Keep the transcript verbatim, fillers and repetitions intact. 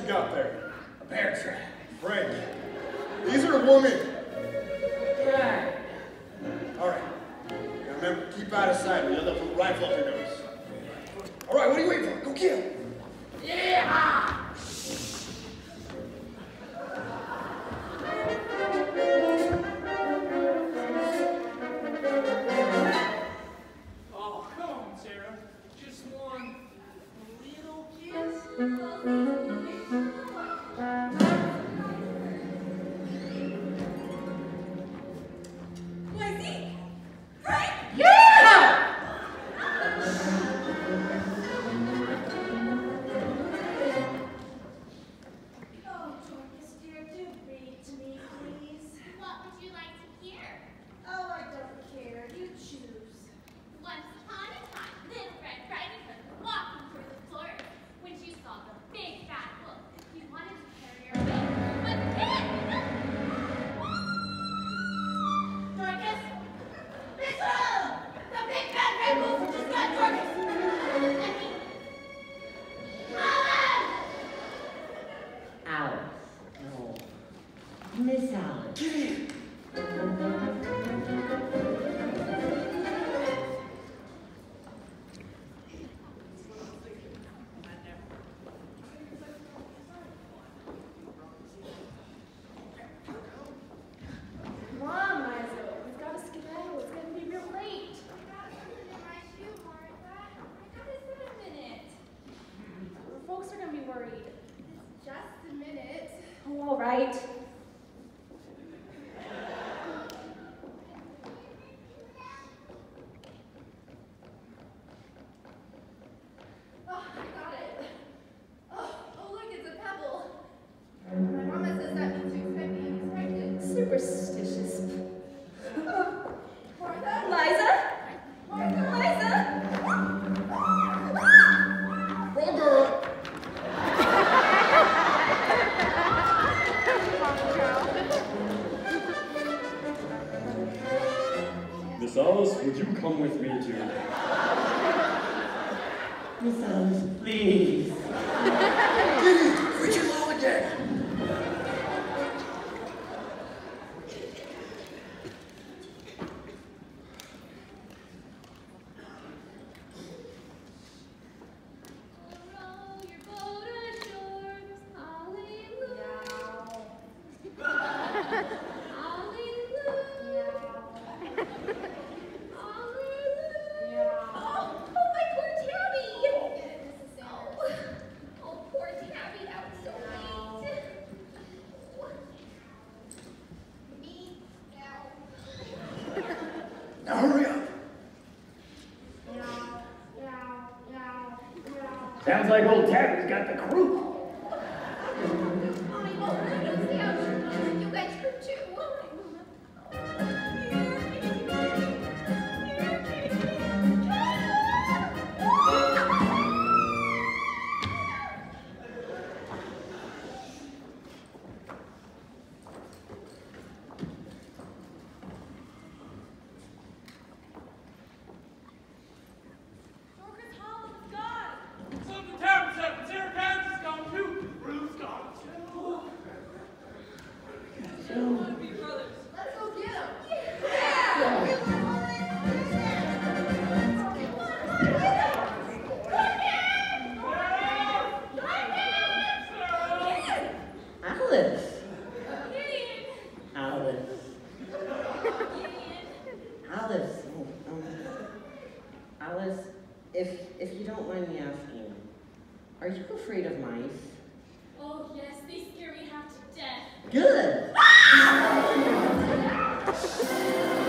you got there? A bear trap. Frank, these are women. Right. All right. Now remember, keep out of sight. You'll end up with a rifle up your nose. All right, what are you waiting for? Go kill. Yeah! Oh, come on, Sarah. Just one little kiss. Lacey! Frank! Yeah! Oh, Dorcas, dear, do read to me, please. What would you like to hear? Oh, I don't care. You choose. Once upon a time, little Red Riding Hood was walking through the forest when she saw the big bad wolf. He wanted to carry her away, but then... Dorcas! Mitchell! The big bad red wolf just got Dorcas! I mean... Alice! Alice. No. Miss Alice. Come on, Liza. We've got to skedaddle. It's going to be real late. I gotta put it in my shoe, Martha. I gotta sit a minute. Our folks are going to be worried. It's just a minute. Oh, all right. Oh, I got it. Oh, oh, look, it's a pebble. My mama says that means you expect me unexpected. Superstitious. Martha? Liza? Martha? Liza? Wrong girl. Miss Alice, would you come with me to... Miss Alice, please. Kitty, Richard Lowendeck. Row your boat ashore, hallelujah. Hallelujah. Oh, oh, my poor Tabby. Oh, oh, poor Tabby, out so late. Me now. Now hurry up. Sounds like old Tabby's got the crew. Mommy, well, I don't see how you guys hurt too. Dorcas Hollow is gone. So the tavern's up. Sarah Pounds is gone too. Ruth's gone too. Let's go get him. Alice. Alice. Alice. Oh, um, Alice, if if you don't mind me asking, are you afraid of mice? Oh, yes, they scare me half to death. Good.